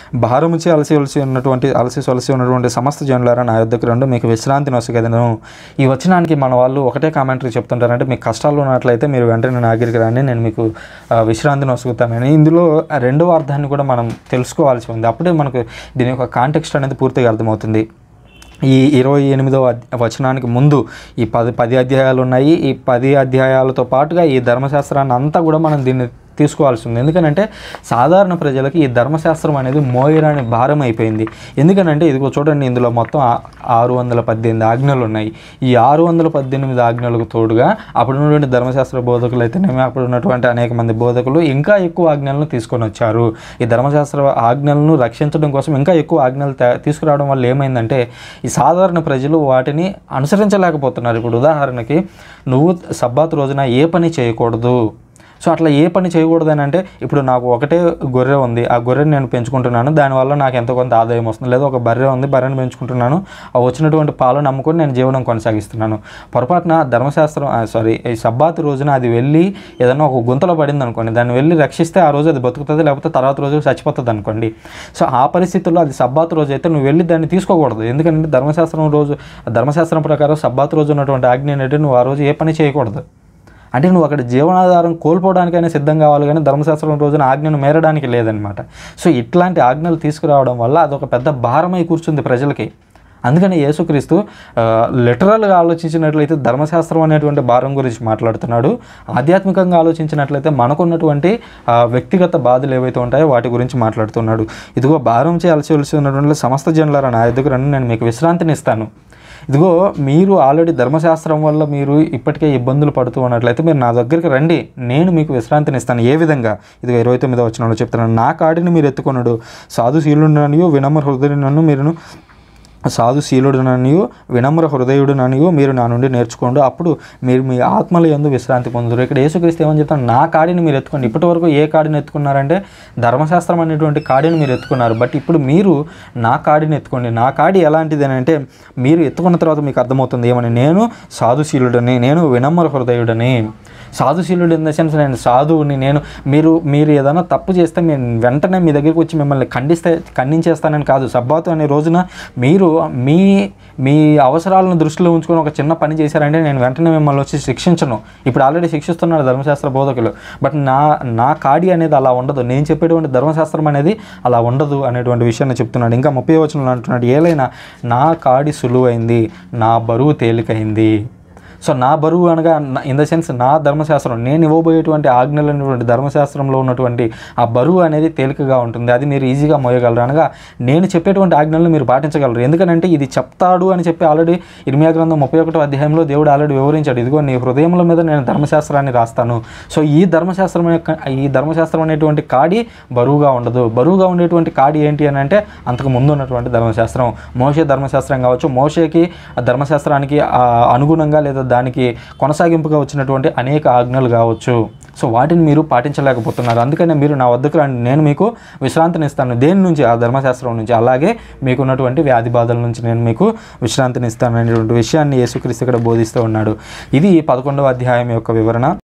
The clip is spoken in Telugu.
భారముచి అలసి సొలసి ఉన్నటువంటి సమస్త జనులారా నా యొద్దకు రండి, మీకు విశ్రాంతి నొసగెదను. ఈ వచనానికి మన వాళ్ళు ఒకటే కామెంటరీ చెప్తుంటారంటే, మీకు కష్టాలు ఉన్నట్లయితే మీరు వెంటనే నా దగ్గరికి రండి, నేను మీకు విశ్రాంతి నొసుగుతానని. ఇందులో రెండవ అర్థాన్ని కూడా మనం తెలుసుకోవాల్సి ఉంది. అప్పుడే మనకు దీని యొక్క కాంటెక్స్ట్ అనేది పూర్తిగా అర్థమవుతుంది. ఈ 28వ వచనానికి ముందు ఈ 10 అధ్యాయాలు ఉన్నాయి. ఈ 10 అధ్యాయాలతో పాటుగా ఈ ధర్మశాస్త్రాన్ని అంతా కూడా మనం దీన్ని తీసుకోవాల్సి ఉంది. ఎందుకనంటే సాధారణ ప్రజలకి ఈ ధర్మశాస్త్రం అనేది మోయరాని భారం అయిపోయింది. ఎందుకనంటే ఇదిగో చూడండి, ఇందులో మొత్తం 618 ఆజ్ఞలు ఉన్నాయి. ఈ 618 ఆజ్ఞలకు తోడుగా అప్పుడు ఉన్నటువంటి ధర్మశాస్త్ర బోధకులు అయితేనేమి, అప్పుడు ఉన్నటువంటి అనేక మంది బోధకులు ఇంకా ఎక్కువ ఆజ్ఞలను తీసుకొని వచ్చారు. ఈ ధర్మశాస్త్ర ఆజ్ఞలను రక్షించడం కోసం ఇంకా ఎక్కువ ఆజ్ఞలు తీసుకురావడం వల్ల ఏమైందంటే ఈ సాధారణ ప్రజలు వాటిని అనుసరించలేకపోతున్నారు. ఇప్పుడు ఉదాహరణకి, నువ్వు సబ్బాతు రోజున ఏ పని చేయకూడదు. సో అట్లా ఏ పని చేయకూడదని అంటే, ఇప్పుడు నాకు ఒకటే గొర్రె ఉంది, ఆ గొర్రెని నేను పెంచుకుంటున్నాను, దానివల్ల నాకు ఎంతో కొంత ఆదాయం వస్తుంది. లేదా ఒక బర్రె ఉంది, బర్రెని పెంచుకుంటున్నాను, ఆ వచ్చినటువంటి పాలను అమ్ముకొని నేను జీవనం కొనసాగిస్తున్నాను. పొరపాటున ఈ సబ్బాతు రోజున అది వెళ్ళి ఏదైనా ఒక గుంతలో పడింది అనుకోండి, దాన్ని వెళ్ళి రక్షిస్తే ఆ రోజు అది బతుకుతుంది, లేకపోతే తర్వాత రోజు చచ్చిపోతుంది అనుకోండి. సో ఆ పరిస్థితుల్లో అది సబ్బాతు రోజు అయితే నువ్వు వెళ్ళి దాన్ని తీసుకోకూడదు. ఎందుకంటే ధర్మశాస్త్రం ప్రకారం సబ్బాతు రోజు ఉన్నటువంటి ఆజ్ఞ ఏంటంటే నువ్వు ఆ రోజు ఏ పని చేయకూడదు. అంటే నువ్వు అక్కడ జీవనాధారం కోల్పోవడానికైనా సిద్ధం కావాలి, కానీ ధర్మశాస్త్రం రోజున ఆజ్ఞను మేరడానికి లేదనమాట. సో ఇట్లాంటి ఆజ్ఞలు తీసుకురావడం వల్ల అదొక పెద్ద భారమై కూర్చుంది ప్రజలకి. అందుకని యేసుక్రీస్తు లిటరల్గా ఆలోచించినట్లయితే ధర్మశాస్త్రం అనేటువంటి భారం గురించి మాట్లాడుతున్నాడు. ఆధ్యాత్మికంగా ఆలోచించినట్లయితే మనకున్నటువంటి వ్యక్తిగత బాధలు ఏవైతే ఉంటాయో వాటి గురించి మాట్లాడుతున్నాడు. ఇదిగో భారం చేయాల్సి ఉన్నటువంటి సమస్త జనులారా నా యొద్దకు రండి, నేను మీకు విశ్రాంతిని ఇస్తాను. ఇదిగో మీరు ఆల్రెడీ ధర్మశాస్త్రం వల్ల మీరు ఇప్పటికే ఇబ్బందులు పడుతూ ఉన్నట్లయితే మీరు నా దగ్గరికి రండి, నేను మీకు విశ్రాంతిని ఇస్తాను. ఏ విధంగా? ఇదిగో 29వ వచనంలో చెప్తున్నాను, నా కాడిని మీరు ఎత్తుకొనుడు, సాధుశీలుడననియు వినమ్ర హృదయుడనను వినమ్ర హృదయుడుననియు మీరు నా నుండి నేర్చుకోండి, అప్పుడు మీరు మీ ఆత్మల యందు విశ్రాంతి పొందుతారు. ఇక్కడ యేసుక్రీస్తు ఏమని చెప్తాను, నా కాడిని మీరు ఎత్తుకోండి. ఇప్పటి వరకు ఏ కాడిని ఎత్తుకున్నారంటే ధర్మశాస్త్రం అనేటువంటి కాడిని మీరు ఎత్తుకున్నారు. బట్ ఇప్పుడు మీరు నా కాడిని ఎత్తుకోండి. నా కాడి ఎలాంటిది అని అంటే, మీరు ఎత్తుకున్న తర్వాత మీకు అర్థమవుతుంది ఏమని, నేను సాధుశీలుడని, నేను వినమ్ర హృదయుడని. సాధుశీలుడు ఇన్ ద సెన్స్ నేను సాధువుని. మీరు ఏదైనా తప్పు చేస్తే నేను వెంటనే మీ దగ్గరికి వచ్చి మిమ్మల్ని ఖండించేస్తానని కాదు. సబ్బాతు అనే రోజున మీరు మీ అవసరాలను దృష్టిలో ఉంచుకొని ఒక చిన్న పని చేశారంటే నేను వెంటనే మిమ్మల్ని వచ్చి శిక్షించను. ఇప్పుడు ఆల్రెడీ శిక్షిస్తున్నారు ధర్మశాస్త్ర బోధకులు. బట్ నా కాడి అనేది అలా ఉండదు, నేను చెప్పేటువంటి ధర్మశాస్త్రం అనేది అలా ఉండదు అనేటువంటి విషయాన్ని చెప్తున్నాడు. ఇంకా 30వ వచనంలో అంటున్నాడు, ఏలైనా నా కాడి సులువైంది, నా బరువు తేలికైంది. సో నా బరువు అనగా ఇన్ ద సెన్స్ నా ధర్మశాస్త్రం, నేను ఇవ్వబోయేటువంటి ఆజ్ఞలు అనేటువంటి ధర్మశాస్త్రంలో ఉన్నటువంటి ఆ బరువు అనేది తేలికగా ఉంటుంది, అది మీరు ఈజీగా మోయగలరు. అనగా నేను చెప్పేటువంటి ఆజ్ఞలను మీరు పాటించగలరు. ఎందుకంటే ఇది చెప్తాడు అని చెప్పి ఆల్రెడీ ఇర్మియా గ్రంథం 31వ అధ్యాయంలో దేవుడు ఆల్రెడీ వివరించాడు. ఇదిగో నీ హృదయముల మీద నేను ధర్మశాస్త్రాన్ని రాస్తాను. సో ఈ ధర్మశాస్త్రం అనేటువంటి కాడి బరువుగా ఉండదు. బరువుగా ఉండేటువంటి కాడి ఏంటి అని అంటే అంతకు ముందు ఉన్నటువంటి ధర్మశాస్త్రం, మోషే ధర్మశాస్త్రం కావచ్చు. మోషేకి ధర్మశాస్త్రానికి అనుగుణంగా లేదా దానికి కొనసాగింపుగా వచ్చినటువంటి అనేక ఆజ్ఞలు కావచ్చు. సో వాటిని మీరు పాటించలేకపోతున్నారు. అందుకనే మీరు నా వద్దకు రండి, నేను మీకు విశ్రాంతిని ఇస్తాను. దేని నుంచి? ఆ ధర్మశాస్త్రం నుంచి. అలాగే మీకున్నటువంటి వ్యాధి బాధల నుంచి నేను మీకు విశ్రాంతిని ఇస్తాను అనేటువంటి విషయాన్ని యేసుక్రీస్తు ఇక్కడ బోధిస్తూ ఉన్నాడు. ఇది 11వ అధ్యాయం యొక్క వివరణ.